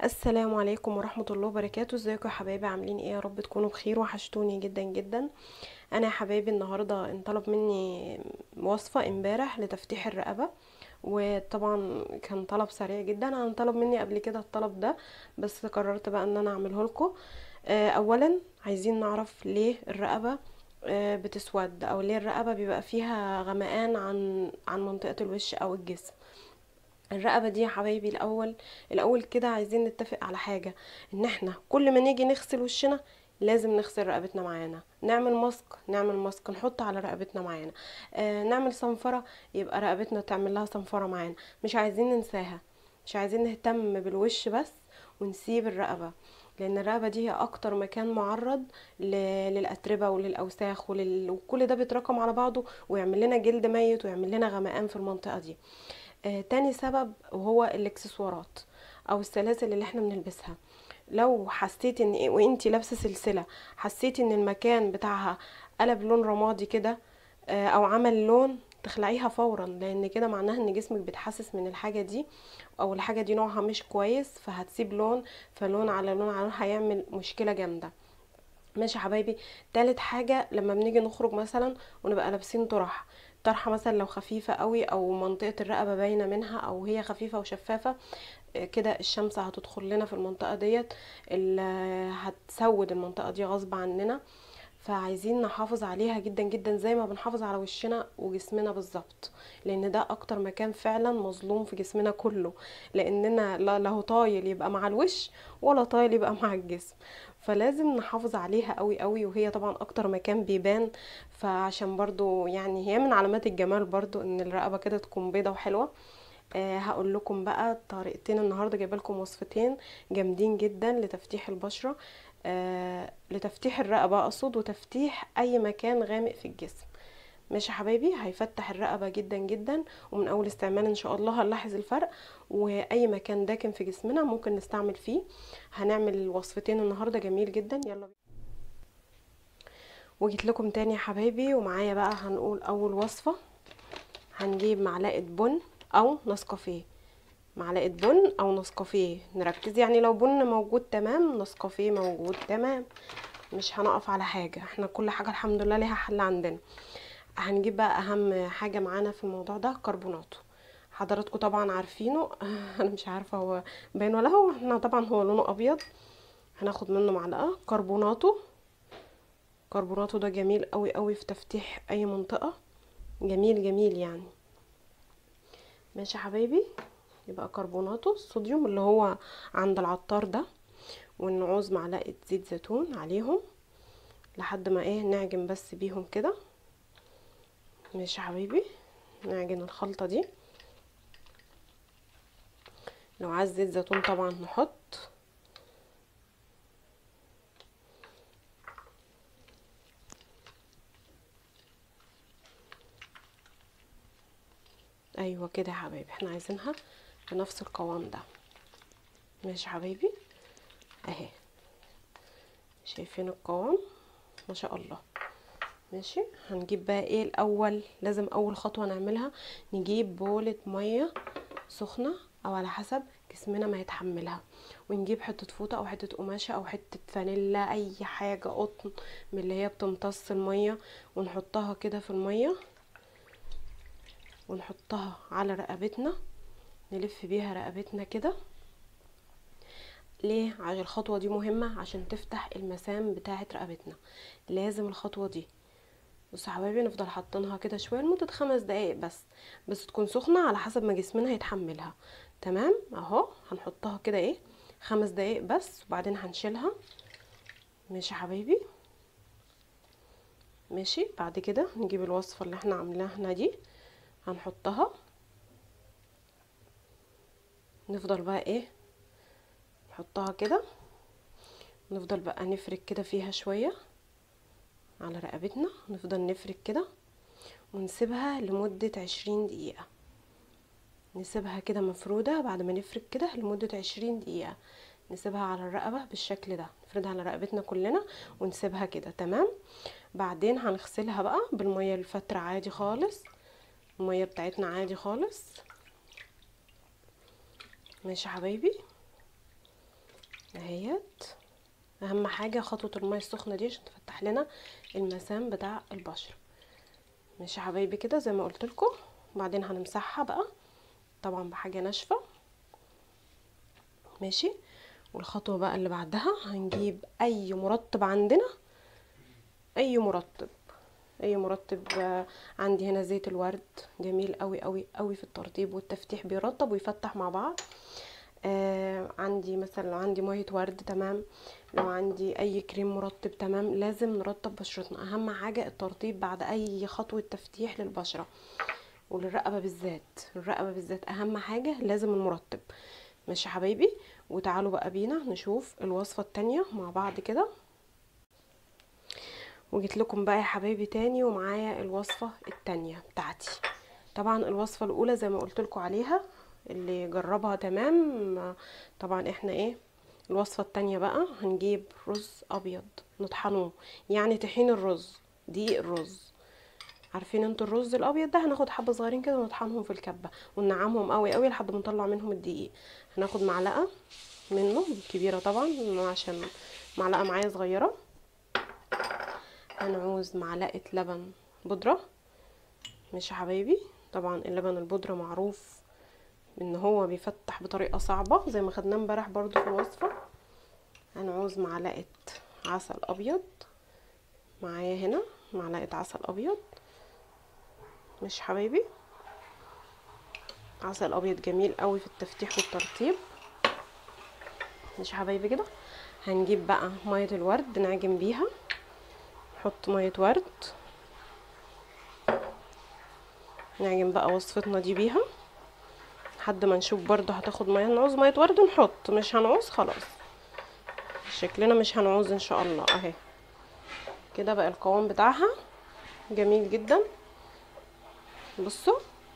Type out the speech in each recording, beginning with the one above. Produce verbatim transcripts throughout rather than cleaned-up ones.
السلام عليكم ورحمة الله وبركاته. ازيكم يا حبايبي؟ عاملين ايه؟ يا رب تكونوا بخير، وحشتوني جدا جدا. انا يا حبايبي النهاردة انطلب مني وصفة امبارح لتفتيح الرقبة، وطبعا كان طلب سريع جدا. انا طلب مني قبل كده الطلب ده، بس قررت بقى ان انا اعمله لكم. اولا عايزين نعرف ليه الرقبة آه، بتسود، او ليه الرقبة بيبقى فيها غمقان عن عن منطقة الوش او الجسم. الرقبة دي يا حبايبي، الأول الأول كده عايزين نتفق على حاجة، إن احنا كل ما نيجي نغسل وشنا لازم نغسل رقبتنا معانا، نعمل ماسك نعمل ماسك نحط على رقبتنا معانا، آه نعمل صنفرة يبقى رقبتنا تعمل لها صنفرة معانا. مش عايزين ننساها، مش عايزين نهتم بالوش بس ونسيب الرقبة، لان الرقبة دي هي اكتر مكان معرض ل... للأتربة وللأوساخ ولل... وكل ده بيتراكم على بعضه ويعمل لنا جلد ميت ويعمل لنا غمقان في المنطقة دي. آه، تاني سبب وهو الاكسسوارات او السلاسل اللي احنا بنلبسها. لو حسيتي ان وانتي لابسه سلسله حسيتي ان المكان بتاعها قلب لون رمادي كده، آه، او عمل لون، تخلعيها فورا، لان كده معناها ان جسمك بيتحسس من الحاجه دي، او الحاجه دي نوعها مش كويس، فهتسيب لون، فلون على لون على لون هيعمل مشكله جامده. ماشي يا حبايبي. تالت حاجة، لما بنيجي نخرج مثلا ونبقى لابسين طرح، طرحة مثلا لو خفيفة قوي او منطقة الرقبة باينة منها او هي خفيفة وشفافة، آه، كده الشمس هتدخل لنا في المنطقة ديت، ال- هتسود المنطقة دي غصب عننا. فعايزين نحافظ عليها جدا جدا زي ما بنحافظ على وشنا وجسمنا بالظبط، لان ده اكتر مكان فعلا مظلوم في جسمنا كله، لاننا لا له طايل يبقى مع الوش ولا طايل يبقى مع الجسم. فلازم نحافظ عليها قوي قوي، وهي طبعا اكتر مكان بيبان. فعشان برضو يعني هي من علامات الجمال برضو ان الرقبة كده تكون بيضة وحلوة. أه هقول لكم بقى طريقتين النهارده، جايبه لكم وصفتين جامدين جدا لتفتيح البشره، أه لتفتيح الرقبه اقصد، وتفتيح اي مكان غامق في الجسم. ماشي يا حبايبي، هيفتح الرقبه جدا جدا، ومن اول استعمال ان شاء الله هنلاحظ الفرق، واي مكان داكن في جسمنا ممكن نستعمل فيه. هنعمل وصفتين النهارده جميل جدا، يلا بينا. وجيت لكم تاني يا حبايبي، ومعايا بقى هنقول اول وصفه. هنجيب معلقه بن او نسكافيه، معلقه بن او نسكافيه، نركز يعني لو بن موجود تمام، نسكافيه موجود تمام، مش هنقف على حاجه، احنا كل حاجه الحمد لله ليها حل عندنا. هنجيب بقى اهم حاجه معانا في الموضوع ده كربوناتو، حضراتكم طبعا عارفينه. انا مش عارفه هو باين ولا هو، احنا طبعا هو لونه ابيض. هناخد منه معلقه كربوناتو. كربوناتو ده جميل قوي قوي في تفتيح اي منطقه، جميل جميل يعني. ماشي يا حبايبي، يبقى كربوناتو الصوديوم اللي هو عند العطار ده، ونعوز معلقه زيت زيتون عليهم لحد ما ايه نعجن بس بيهم كده. ماشي يا حبيبي، نعجن الخلطه دي. لو عايز زيت زيتون طبعا نحط. ايوه كده يا حبايبي، احنا عايزينها بنفس القوام ده. ماشي يا حبايبي، اهي شايفين القوام؟ ما شاء الله. ماشي، هنجيب بقى ايه الاول، لازم اول خطوه نعملها نجيب بولة ميه سخنه، او على حسب جسمنا ما يتحملها، ونجيب حته فوطه او حته قماشه او حته فانيلا، اي حاجه قطن من اللي هي بتمتص الميه، ونحطها كده في الميه، ونحطها على رقبتنا، نلف بيها رقبتنا كده. ليه؟ عشان الخطوه دي مهمه عشان تفتح المسام بتاعه رقبتنا، لازم الخطوه دي. بصوا يا حبايبي، نفضل حاطينها كده شويه لمده خمس دقايق بس، بس تكون سخنه على حسب ما جسمنا هيتحملها. تمام اهو، هنحطها كده ايه خمس دقايق بس، وبعدين هنشيلها. ماشي يا حبايبي. ماشي، بعد كده نجيب الوصفه اللي احنا عاملاها دي، هنحطها، نفضل بقى ايه نحطها كده، نفضل بقى نفرك كده فيها شويه على رقبتنا، نفضل نفرك كده ونسيبها لمده عشرين دقيقه. نسيبها كده مفرودة بعد ما نفرك كده لمدة عشرين دقيقة، نسيبها على الرقبة بالشكل ده، نفردها على رقبتنا كلنا ونسيبها كده. تمام، بعدين هنغسلها بقى بالمية الفترة عادي خالص، المية بتاعتنا عادي خالص. ماشي يا حبايبي. اهيت. اهم حاجه خطوه الميه السخنه دي عشان تفتح لنا المسام بتاع البشره. ماشي يا حبايبي كده زي ما قلت لكم. وبعدين هنمسحها بقى طبعا بحاجه ناشفه. ماشي. والخطوه بقى اللي بعدها هنجيب اي مرطب عندنا، اي مرطب اي مرطب. عندي هنا زيت الورد جميل قوي قوي قوي في الترطيب والتفتيح، بيرطب ويفتح مع بعض. آه عندي مثلا لو عندي ميه ورد تمام، لو عندي اي كريم مرطب تمام. لازم نرطب بشرتنا، اهم حاجه الترطيب بعد اي خطوه تفتيح للبشره وللرقبه بالذات. الرقبه بالذات اهم حاجه لازم المرطب. ماشي يا حبايبي. وتعالوا بقى بينا نشوف الوصفه التانية مع بعض كده. وجيت لكم بقى يا حبايبي تاني ومعايا الوصفه التانية بتاعتي. طبعا الوصفه الاولى زي ما قلت لكم عليها، اللي جربها تمام. طبعا احنا ايه الوصفه التانية بقى، هنجيب رز ابيض نطحنوه، يعني طحين الرز، دقيق الرز. عارفين انتوا الرز الابيض ده؟ هناخد حبه صغيرين كده ونطحنهم في الكبه وننعمهم قوي قوي لحد ما نطلع منهم الدقيق. هناخد معلقه منه كبيره طبعا عشان معلقه معايا صغيره. هنعوز معلقه لبن بودره. ماشي يا حبايبي. طبعا اللبن البودره معروف ان هو بيفتح بطريقه صعبه زي ما خدناه امبارح برضو في الوصفه. هنعوز معلقه عسل ابيض معايا هنا، معلقه عسل ابيض. ماشي حبايبي. عسل ابيض جميل قوي في التفتيح والترطيب. ماشي حبايبي كده. هنجيب بقى ميه الورد نعجن بيها. نحط ميه ورد نعجن بقى وصفتنا دي بيها لحد ما نشوف برضو هتاخد ميه. نعوز ميه ورد نحط، مش هنعوز خلاص. شكلنا مش هنعوز ان شاء الله. اهي كده بقى القوام بتاعها جميل جدا. بصوا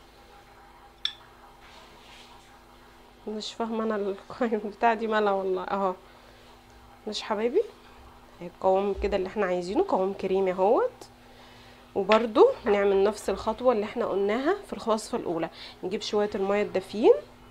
مش فاهمه انا القوام بتاع دي مالها والله. اهو مش حبايبي القوام كده اللي احنا عايزينه، قوام كريمي اهوت. وبرده نعمل نفس الخطوه اللي احنا قلناها في الوصفه الاولى. نجيب شويه الميه الدافيين،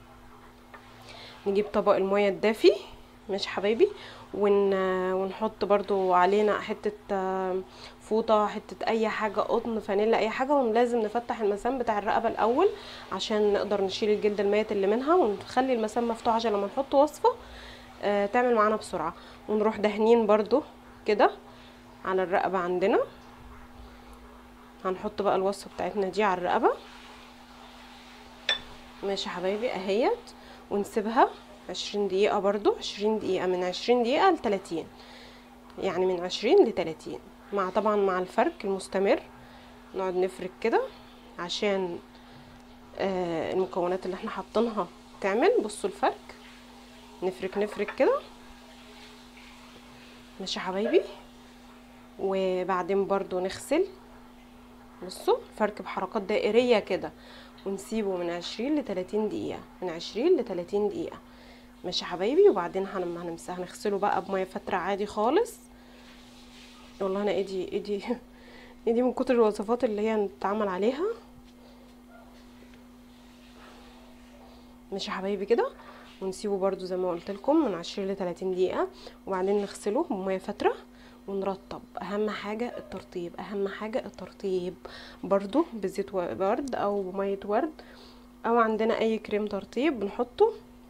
نجيب طبق الميه الدافي مش حبايبي، ون... ونحط برضو علينا حته فوطه، حته اي حاجه، قطن، فانيلا، اي حاجه. ولازم نفتح المسام بتاع الرقبه الاول عشان نقدر نشيل الجلد الميت اللي منها، ونخلي المسام مفتوحه عشان لما نحط وصفه آه تعمل معانا بسرعه. ونروح دهنين برضو كده على الرقبه عندنا. هنحط بقى الوصفه بتاعتنا دي على الرقبه. ماشي حبايبي اهيت. ونسيبها عشرين دقيقة برضو، عشرين دقيقة، من عشرين دقيقة لتلاتين، يعني من عشرين لتلاتين، مع طبعا مع الفرك المستمر. نقعد نفرك كده عشان آه المكونات اللي احنا حاطينها تعمل. بصوا الفرك، نفرك نفرك كده. ماشي حبايبي. وبعدين برضو نغسل. بصوا فرك بحركات دائرية كده، ونسيبه من عشرين لتلاتين دقيقة، من عشرين لتلاتين دقيقة. ماشي حبايبي. وبعدين هنمسح هنغسله بقى بميه فتره عادي خالص. والله انا ايدي ايدي ايدي من كتر الوصفات اللي هي بتتعمل عليها. ماشي حبايبي كده. ونسيبه برضو زي ما قلت لكم من عشرين لتلاتين دقيقه. وبعدين نغسله بميه فتره ونرطب. اهم حاجه الترطيب، اهم حاجه الترطيب برضو بزيت ورد او بميه ورد، او عندنا اي كريم ترطيب بنحطه.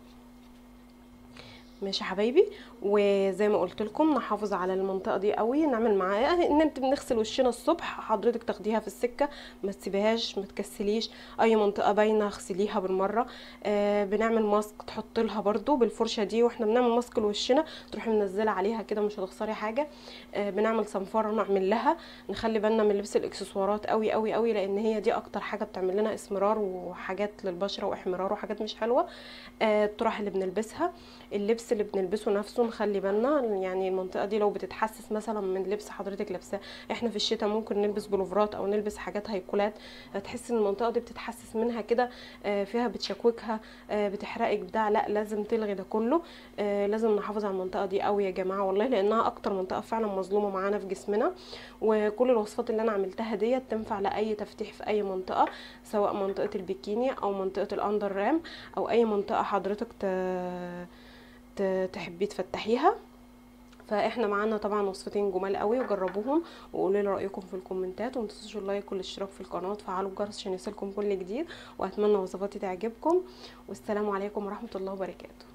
ماشي حبايبي. وزي ما قلت لكم نحافظ على المنطقه دي قوي، نعمل معاها ان انت بنغسل وشنا الصبح، حضرتك تاخديها في السكه، ما تسيبيهاش، ما تكسليش. اي منطقه باينه اغسليها بالمره. آه بنعمل ماسك تحط لها برده بالفرشه دي، واحنا بنعمل ماسك لوشنا تروحي منزله عليها كده مش هتخسري حاجه. آه بنعمل صنفره نعمل لها. نخلي بالنا من لبس الاكسسوارات قوي قوي قوي، لان هي دي اكتر حاجه بتعمل لنا اسمرار وحاجات للبشره واحمرار وحاجات مش حلوه. آه الطرح اللي بنلبسها، اللبس اللي بنلبسه نفسه نخلي بالنا. يعني المنطقه دي لو بتتحسس مثلا من لبس حضرتك لابساه، احنا في الشتاء ممكن نلبس بلوفرات او نلبس حاجات هيكولات، تحس ان المنطقه دي بتتحسس منها كده، فيها بتشكوكها، بتحرقك بتاع. لا لازم تلغي ده كله. لازم نحافظ على المنطقه دي قوي يا جماعه والله، لانها اكتر منطقه فعلا مظلومه معانا في جسمنا. وكل الوصفات اللي انا عملتها ديت تنفع لاي تفتيح في اي منطقه، سواء منطقه البيكيني او منطقه الاندر رام او اي منطقه حضرتك ت... ت- تحبي تفتحيها. فاحنا معانا طبعا وصفتين جمال قوي، وجربوهم وقولوا لي رايكم في الكومنتات، وما تنسوش اللايك والاشتراك في القناه وتفعلوا الجرس عشان يوصلكم كل جديد. واتمنى وصفاتي تعجبكم، والسلام عليكم ورحمه الله وبركاته.